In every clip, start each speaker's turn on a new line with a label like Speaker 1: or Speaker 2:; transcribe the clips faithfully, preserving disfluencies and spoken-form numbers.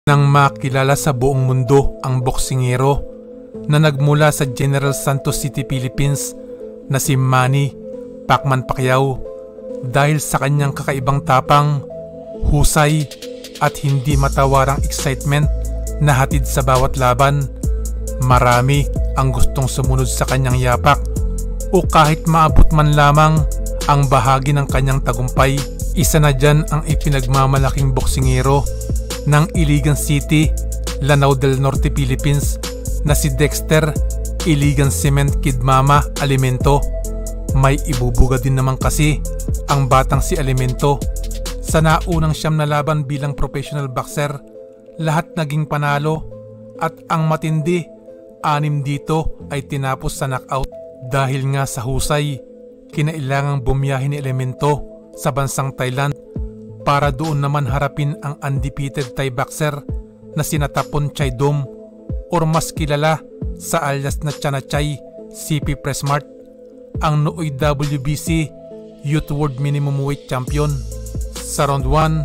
Speaker 1: Nang makilala sa buong mundo ang boksingero na nagmula sa General Santos City, Philippines na si Manny Pacman Pacquiao dahil sa kanyang kakaibang tapang, husay at hindi matawarang excitement na hatid sa bawat laban. Marami ang gustong sumunod sa kanyang yapak o kahit maabot man lamang ang bahagi ng kanyang tagumpay. Isa na dyan ang ipinagmamalaking boksingero ng Iligan City, Lanao del Norte, Philippines na si Dexter Iligan Cement Kid Mama Alimento. May ibubuga din naman kasi ang batang si Alimento. Sa naunang siyam na laban bilang professional boxer, lahat naging panalo at ang matindi, anim dito ay tinapos sa knockout. Dahil nga sa husay, kinailangang bumiyahe ni Alimento sa bansang Thailand para doon naman harapin ang undefeated Thai boxer na sina Tapon Chaidom or mas kilala sa alias na Chanachay C P Pressmart, ang nooy W B C Youth World Minimum Weight Champion. Sa round one,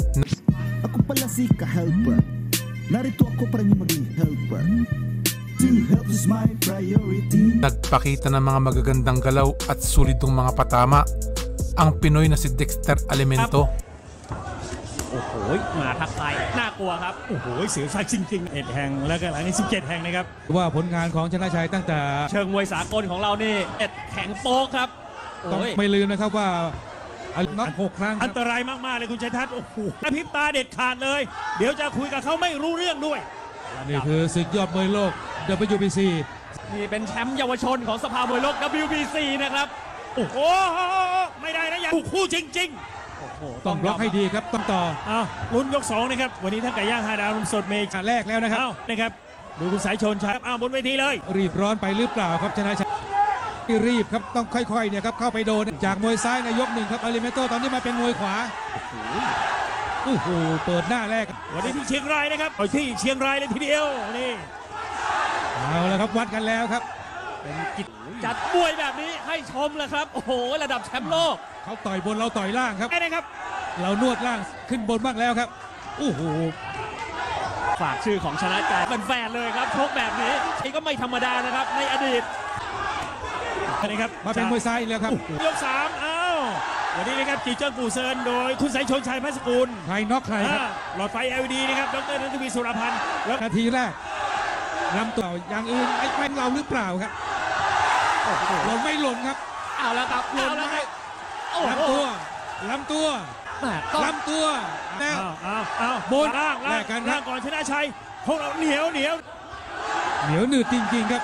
Speaker 2: ako pala si ka-helper. Narito ako para niyo maging helper. To help is my priority.
Speaker 1: Nagpakita ng mga magagandang galaw at solidong mga patama ang Pinoy na si Dexter Alimento.
Speaker 3: โอ้โหมาทักทายน่ากลัวครับโอ้โหเสียวฟันจริงๆเอ็ดแห่งแล้วก็หลังนี้สิบเจ็ดแห่งนะครับ
Speaker 4: ว่าผลงานของชนะชัยตั้งแต่
Speaker 3: เชิงมวยสากลของเรานี่เอ็ดแข่งโป๊กครับ
Speaker 4: ต้องไม่ลืมนะครับว่าน็อกหกครั้ง
Speaker 3: อันตรายมากๆเลยคุณชัยทัศน์โอ้โหกระพริบตาเด็ดขาดเลยเดี๋ยวจะคุยกับเขาไม่รู้เรื่องด้วย
Speaker 4: นี่คือศึกยอดมวยโลก ดับเบิลยู บี ซี
Speaker 3: นี่เป็นแชมป์เยาวชนของสภามวยโลก ดับเบิลยู บี ซี นะครับโอ้โหไม่ได้นะอย่าถูกคู่จริงๆ
Speaker 4: ต้องบล็อกให้ดีครับต้องต่อ
Speaker 3: อ้าวลุ้นยกสองนะครับวันนี้ท่านไก่ย่างห้าดาวสดเมย์
Speaker 4: แรกแล้วนะครับ
Speaker 3: นะครับดูคุณสายชนชัยอ้าวบนเวทีเลย
Speaker 4: รีบร้อนไปหรือเปล่าครับชนะชัยรีบครับต้องค่อยๆเนี่ยครับเข้าไปโดนจากมวยซ้ายในยกหนึ่งครับอาริเมโตตอนนี้มาเป็นมวยขวาโอ้โหเปิดหน้าแรก
Speaker 3: วันนี้ที่เชียงรายนะครับไปที่เชียงรายเลยทีเดียวนี่
Speaker 4: เอาละครับวัดกันแล้วครับ
Speaker 3: เป็นกิจจัดมวยแบบนี้ให้ชมเลยครับโอ้โหระดับแชมป์โลก
Speaker 4: เขาต่อยบนเราต่อยล่างครับ
Speaker 3: ไอ้นะครับ
Speaker 4: เรานวดล่างขึ้นบนบ้างแล้วครับโอ้โห
Speaker 3: ฝากชื่อของชนะใจเป็นแฟนเลยครับชกแบบนี้นี่ก็ไม่ธรรมดานะครับในอดีตนะครับ
Speaker 4: มาเป็นมวยซ้ายแล้วครับ
Speaker 3: ยกสามอ้าววันนี้นะครับจีเจิ้งปูเซินโดยคุณสายชนชัยพัสกุล
Speaker 4: ใครน็อกใครครับ
Speaker 3: หลอดไฟ แอล อี ดี นะครับดร.นันทวีสุรพันธ์
Speaker 4: นาทีแรกลำตัวอย่างอื่นไอ้แฟนเราหรือเปล่าครับหล่นไม่หล่นครับ
Speaker 3: เอาแล้วครับ
Speaker 4: หล่นไหมลำตัวลำตัวลำตัว
Speaker 3: แล้วอ้าวอ้าวบนล่างล่างล่างก่อนชนะชัยพวกเราเหนียวเหนียว
Speaker 4: เหนียวหนืดจริงๆครับ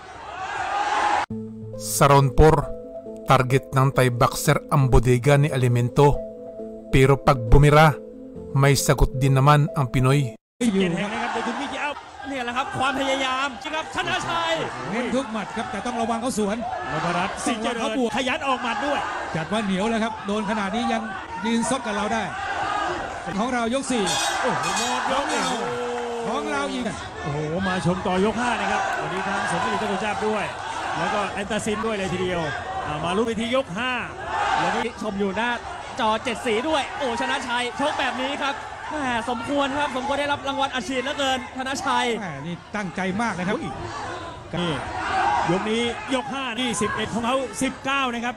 Speaker 1: Sa round four, target ng Thai boxer ang bodega ni Alimento. Pero pag bumira, may sagot din naman ang Pinoy.
Speaker 3: นี่แหละครับความพยายามครับชนะชัย
Speaker 4: เน้นทุกหมัดครับแต่ต้องระวังเขาสวน
Speaker 3: นพรัตน์สิงห์เจริญเขาบวกขยันออกหมัดด้วย
Speaker 4: จัดว่าเหนียวแล้วครับโดนขนาดนี้ยังยืนซดกับเราได้ของเรายกสี่
Speaker 3: โอ้โหหมดยกเรา
Speaker 4: ของเราอีก
Speaker 3: โอ้โหมาชมต่อยกห้านะครับวันนี้ทางสมศิริเจ้าคุณเจ้าด้วยแล้วก็แอนตาซินด้วยเลยทีเดียวมาลุ้นไปที่ยกห้าแล้วนี่ชมอยู่หน้าจอเจ็ดสีด้วยโอ้ชนะชัยชกแบบนี้ครับแหมสมควรครับสมควรได้รับรางวัลอัดฉีดเหลือเกินชนะชัย
Speaker 4: แหมนี่ตั้งใจมากนะครับ
Speaker 3: นี่ยกนี้ยกห้านี่สิบเอ็ดของเขาสิบเก้านะครับ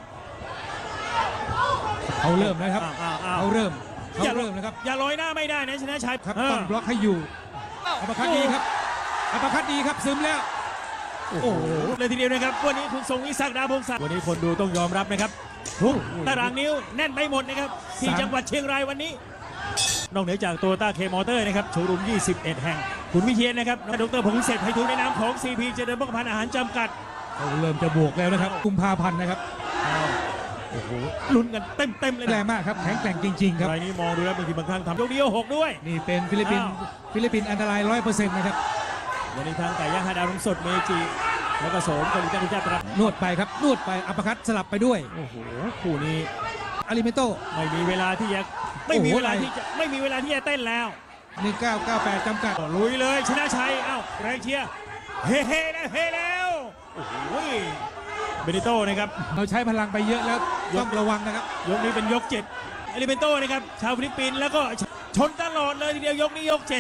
Speaker 4: เขาเริ่มนะครับเขาเริ่มเขาเริ่มนะครับ
Speaker 3: อย่าลอยหน้าไม่ได้นะชนะชัย
Speaker 4: ครับต้องบล็อกให้อยู่อัปคัตดีครับอัปคัตดีครับซึมแล้ว
Speaker 3: โอ้โหเลยทีเดียวนะครับวันนี้คุณทรงวิศักดาพงศักดิ์วันนี้คนดูต้องยอมรับนะครับทุกตารางนิ้วแน่นไปหมดนะครับที่จังหวัดเชียงรายวันนี้นอกเหนือจากโตโยต้าเคมอเตอร์นะครับโชว์รูมยี่สิบเอ็ดแห่งคุณวิเชียรนะครับดร.พงษ์เศรษฐ์ไพฑูรย์ในนามของ ซี พี เจริญพกพันอาหารจำกัด
Speaker 4: เขาเริ่มจะบวกแล้วนะครับกุมภาพันธ์นะครับ
Speaker 3: โอ้โหลุ้นกันเต็มเต็มเลย
Speaker 4: แรงมากครับแข็งแกร่งจริงๆครับ
Speaker 3: รายนี้มองดูแล้วบางทีบางครั้งทำยกเดียวหกด้วย
Speaker 4: นี่เป็นฟิลิปปินส์ฟิลิปปินส์อันตรายร้อยเปอร์เซ็นต์นะครับ
Speaker 3: วันนี้ทางไก่ย่างห้าดาวสดเมจิแล้วก็โสมคนที่จะจับ
Speaker 4: นวดไปครับนวดไปอัปคัตสลับไปด้วย
Speaker 3: โอ้โหคู่นี้
Speaker 4: อาริเมโต
Speaker 3: ไม่มีเวลาที่จะไม่มีเวลาที่จะไม่มีเวลาที่จะเต้นแล้ว
Speaker 4: หนึ่งเก้าเก้าแปดจำกัด
Speaker 3: ลุยเลยชนะชัยเอ้าแรงเชียร์เฮ้เฮ้แล้วเฮ้แล้วโอ้โหเบนิโต้นะครับ
Speaker 4: เราใช้พลังไปเยอะแล้วต้องระวังนะครับ
Speaker 3: ยกนี้เป็นยกเจ็ดอาริเมโต้นะครับชาวฟิลิปปินส์แล้วก็ชนตลอดเลยทีเดียวยกนี้ยกเจ็ด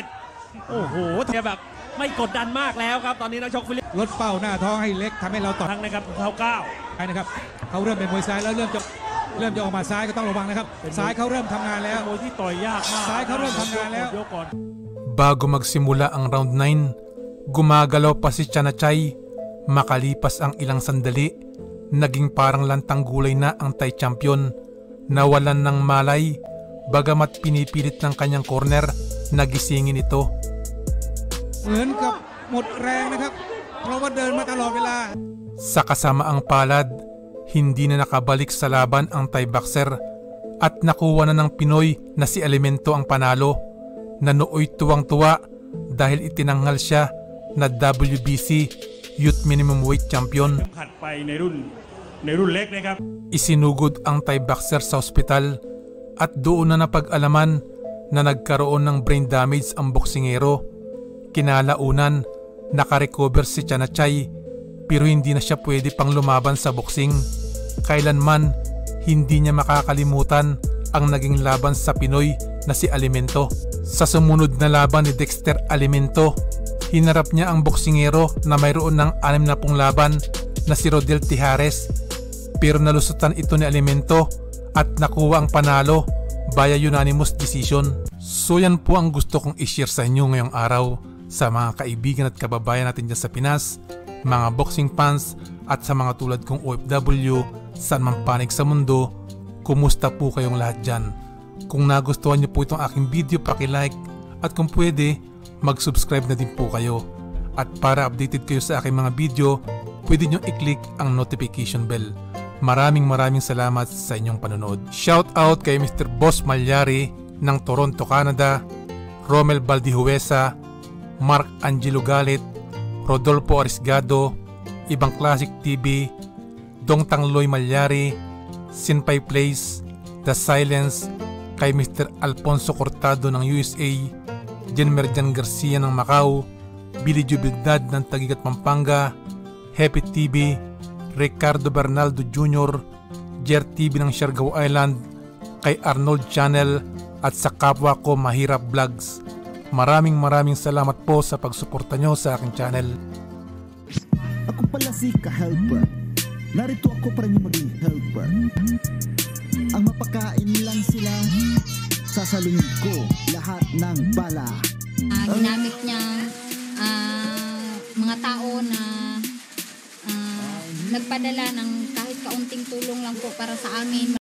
Speaker 3: โอ้โหแบบไม่กดดันมากแล้วครับตอนนี้นักชกฟิลิปปินส์
Speaker 4: ลดเป้าหน้าท้องให้เล็กทำให้เราต่อ
Speaker 3: ทั้งนะครับเขาก้าว
Speaker 4: นะครับเขาเริ่มเป็นมวยซ้ายแล้วเริ่มจะเริ่มจะออกมาซ้ายก็ต้องระวังนะครับซ้ายเขาเริ่มทำงานแล้ว
Speaker 3: มวยที่ต่อยยากมาก
Speaker 4: ซ้ายเขาเริ่มทำงานแล้ว
Speaker 3: ยกก่อน
Speaker 1: Bago magsimula ang round nine, gumagalaw pa si Chanachay. Makalipas ang ilang sandali, naging parang lantang gulay na ang Thai champion. Nawalan ng malay, bagamat pinipilit ng kanyang corner, nagisingin ito.
Speaker 4: เหมือนกับหมดแรงนะครับเพราะว่าเดินมาตลอดเวลา
Speaker 1: Sa kasamaang palad, hindi na nakabalik sa laban ang Thai boxer at nakuha na ng Pinoy na si Elemento ang panalo. Nanooy tuwang-tuwa dahil itinanghal siya na W B C Youth Minimum Weight Champion.
Speaker 3: ขัดไปในรุ่นในรุ่นเล็กนะครับ
Speaker 1: Isinugod ang Thai boxer sa ospital at doon na napag-alaman na nagkaroon ng brain damage ang boksingero. Kinalaunan, nakarecover si Chanachay pero hindi na siya pwede pang lumaban sa boxing. Kailanman, hindi niya makakalimutan ang naging laban sa Pinoy na si Alimento. Sa sumunod na laban ni Dexter Alimento, hinarap niya ang boksingero na mayroon ng anim na pung laban na si Rodel Tijares pero nalusutan ito ni Alimento at nakuha ang panalo via unanimous decision. So yan po ang gusto kong i-share sa inyo ngayong araw sa mga kaibigan at kababayan natin dyan sa Pinas, mga boxing fans at sa mga tulad kong O F W saan man panig sa mundo. Kumusta po kayong lahat dyan? Kung nagustuhan niyo po itong aking video, paki-like at kung pwede, mag-subscribe na din po kayo. At para updated kayo sa aking mga video, pwede nyo i-click ang notification bell. Maraming maraming salamat sa inyong panonood. Shout out kay Mister Boss Malyari ng Toronto, Canada, Romel Baldihuesa, Mark Angelo Galit, Rodolfo Arisgado, Ibang Classic T V, Dong Tangloy Malyari, Sinpay Place, The Silence, kay Mister Alfonso Cortado ng U S A, Jen Merjan Garcia ng Macau, Billy Jubilidad ng Taguig at Pampanga, Happy T V, Ricardo Bernaldo Junior, Jer T V ng Siargao Island, kay Arnold Channel at sa kapwa ko Mahirap Vlogs. Maraming maraming salamat po sa pagsuporta nyo sa aking channel.
Speaker 2: Ako pala si ka-helper. Narito ako para niyo maging helper. Ang mapakain lang sila, sasalungin ko lahat ng bala.
Speaker 5: Uh, ginamit niya uh, mga tao na uh, nagpadala ng kahit kaunting tulong lang po para sa amin.